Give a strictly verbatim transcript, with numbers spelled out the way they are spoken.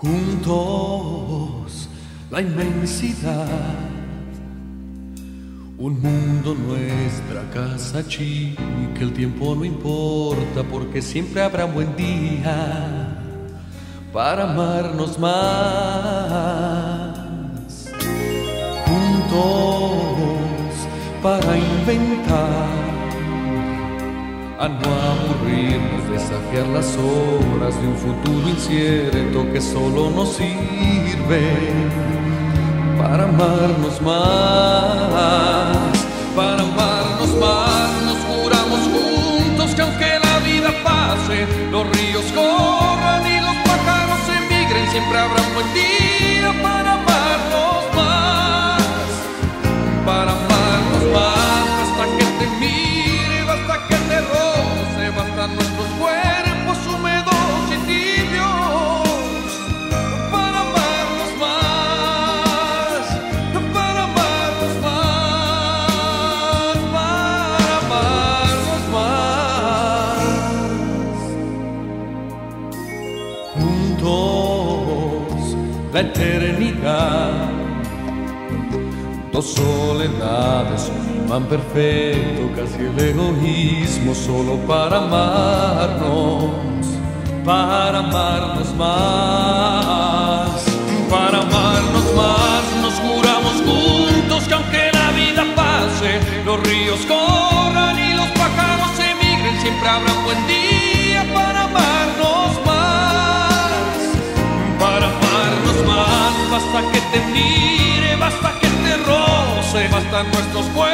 Juntos la inmensidad, un mundo nuestra casa chica, el tiempo no importa porque siempre habrá un buen día para amarnos más. Juntos para inventar, a no aburrirnos, desafiar las horas de un futuro incierto que solo nos sirve para amarnos más, para amarnos más. Nos juramos juntos que aunque la vida pase, los ríos corran y los pájaros emigren, siempre habrá un buen día para amarnos más, para amarnos más, hasta que te mire, basta que te roce, bastan nuestros cuerpos húmedos y tibios para amarnos más, para amarnos más, para amarnos más. Juntos la eternidad, dos soledades, un imán perfecto, casi el egoísmo, solo para amarnos, para amarnos más, para amarnos más. Nos juramos juntos que aunque la vida pase, los ríos corran y los pájaros emigren, siempre habrá un buen día para amarnos más, para amarnos más. Basta que te mire, basta que te roce, bastan nuestros cuerpos